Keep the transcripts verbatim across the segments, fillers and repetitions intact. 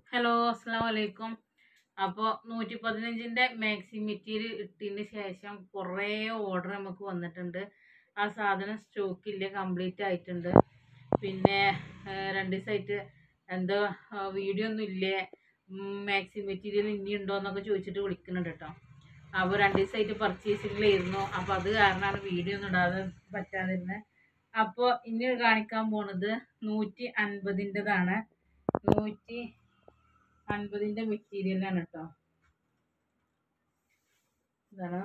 Hello അസ്സലാമു അലൈക്കും. അപ്പോൾ നൂറ്റി പതിനഞ്ചിൻ്റെ മാക്സി മെറ്റീരിയൽ ഇട്ടതിന് ശേഷം കുറേ ഓർഡർ നമുക്ക് വന്നിട്ടുണ്ട്. ആ സാധനം സ്റ്റോക്കില്ല, കംപ്ലീറ്റ് ആയിട്ടുണ്ട്. പിന്നെ രണ്ട് ദിവസമായിട്ട് എന്തോ വീഡിയോ ഒന്നും ഇല്ലേ, മാക്സി മെറ്റീരിയൽ ഇനി ഉണ്ടോ എന്നൊക്കെ ചോദിച്ചിട്ട് വിളിക്കുന്നുണ്ട് കേട്ടോ. അപ്പോൾ രണ്ട് ദിവസമായിട്ട് പർച്ചേസിങ്ങിലായിരുന്നു. അപ്പോൾ അത് കാരണമാണ് വീഡിയോ ഒന്നും ഇടാതെ പറ്റാതിരുന്നത്. അപ്പോൾ ഇനി കാണിക്കാൻ പോണത് നൂറ്റി അൻപതിൻ്റെതാണ്. നൂറ്റി അൻപതിൻ്റെ മെറ്റീരിയലാണ് കേട്ടോ. ഇതാണ്.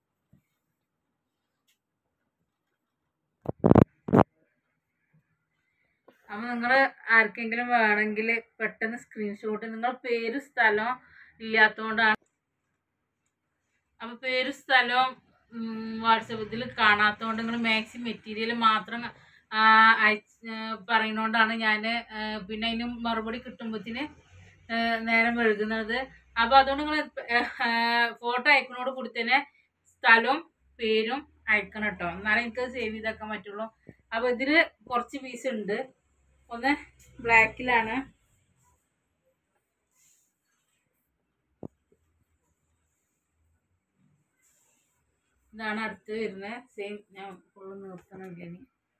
അപ്പോൾ നിങ്ങൾ ആർക്കെങ്കിലും വേണമെങ്കിൽ പെട്ടെന്ന് സ്ക്രീൻഷോട്ട്, നിങ്ങൾ പേര് സ്ഥലം ഇല്ലാത്തതുകൊണ്ടാണ്. അപ്പോൾ പേര് സ്ഥലവും വാട്സപ്പിൽ കാണാത്തതുകൊണ്ട് നിങ്ങൾ മാക്സി മെറ്റീരിയൽ മാത്രം അയച്ച് പറയുന്നതുകൊണ്ടാണ് ഞാൻ പിന്നെ അതിന് മറുപടി കിട്ടുമ്പോഴത്തിന് നേരം വഴുകുന്നത്. അപ്പോൾ അതുകൊണ്ട് നിങ്ങൾ ഫോട്ടോ അയക്കുന്നതോട് കൂടി തന്നെ സ്ഥലവും പേരും അയക്കണം കേട്ടോ, എന്നാലേ എനിക്ക് സേവ് ചെയ്താക്കാൻ പറ്റുള്ളൂ. അപ്പോൾ ഇതിൽ കുറച്ച് പീസ് ഉണ്ട്. ഒന്ന് ബ്ലാക്കിലാണ്, ഇതാണ് അടുത്ത് വരുന്നത്. സെയിം ഞാൻ ഫുള്ള് നിർത്തണില്ല.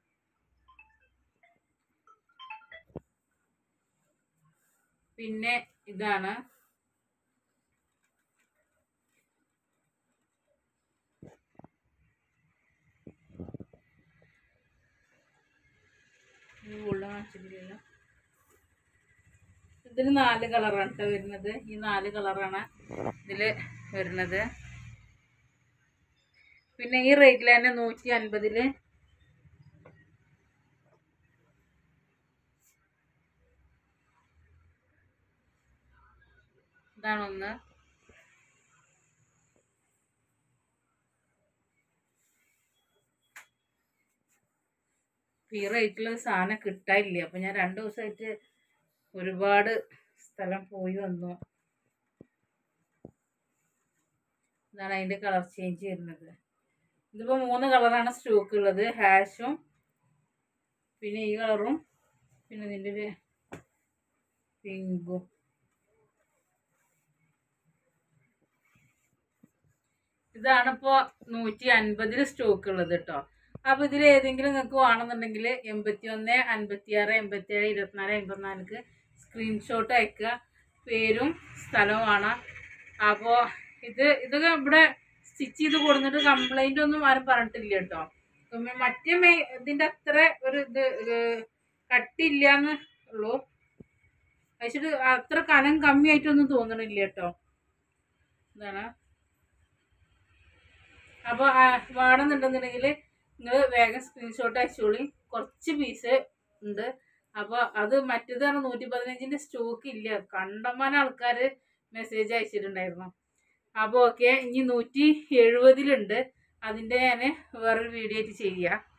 പിന്നെ ഇതാണ്. ഇതിന് നാല് കളറാണ് കേട്ടോ വരുന്നത്. ഈ നാല് കളറാണ് ഇതിൽ വരുന്നത്. പിന്നെ ഈ റേറ്റിൽ തന്നെ നൂറ്റി അൻപതില് ഇതാണ് ഒന്ന്. ഈ റേറ്റിൽ സാധനം കിട്ടാനില്ല. അപ്പം ഞാൻ രണ്ട് ദിവസമായിട്ട് ഒരുപാട് സ്ഥലം പോയി വന്നു. ഇതാണ് അതിൻ്റെ കളർ ചേഞ്ച് വരുന്നത്. ഇതിപ്പോൾ മൂന്ന് കളറാണ് സ്റ്റോക്ക് ഉള്ളത്. ഹാഷും പിന്നെ ഈ കളറും പിന്നെ ഇതിൻ്റെ ഒരു പിങ്കും. ഇതാണിപ്പോൾ നൂറ്റി അൻപതിൽ സ്റ്റോക്ക് ഉള്ളത് കേട്ടോ. അപ്പോൾ ഇതിൽ ഏതെങ്കിലും നിങ്ങൾക്ക് വേണമെന്നുണ്ടെങ്കിൽ എൺപത്തി ഒന്ന് അൻപത്തി ആറ് എൺപത്തി ഏഴ് ഇരുപത്തിനാല് എൺപത്തിനാലിക്ക് സ്ക്രീൻഷോട്ട് അയക്കുക, പേരും സ്ഥലവുമാണ്. അപ്പോൾ ഇത് ഇതൊക്കെ ഇവിടെ സ്റ്റിച്ച് ചെയ്ത് കൊടുത്തിട്ട് കംപ്ലൈൻ്റ് ഒന്നും ആരും പറഞ്ഞിട്ടില്ല കേട്ടോ. മറ്റേ മേ ഇതിൻ്റെ അത്ര ഒരു ഇത് കട്ടില്ല എന്ന് ഉള്ളൂ, വെച്ചിട്ട് അത്ര കനം കമ്മിയായിട്ടൊന്നും തോന്നണില്ല കേട്ടോ. ഇതാണ്. അപ്പോൾ വേണമെന്നുണ്ടെന്നുണ്ടെങ്കിൽ നിങ്ങൾ വേഗം സ്ക്രീൻഷോട്ട് അയച്ചോളി. കുറച്ച് പീസ് ഉണ്ട്. അപ്പോൾ അത് മറ്റേതാണ് നൂറ്റി പതിനഞ്ചിൻ്റെ സ്റ്റോക്ക് ഇല്ല. കണ്ടമാനം ആൾക്കാർ മെസ്സേജ് അയച്ചിട്ടുണ്ടായിരുന്നു. അപ്പോൾ ഓക്കെ, ഇനി നൂറ്റി എഴുപതിലുണ്ട്. അതിൻ്റെ ഞാൻ വേറൊരു വീഡിയോ ആയിട്ട് ചെയ്യുക.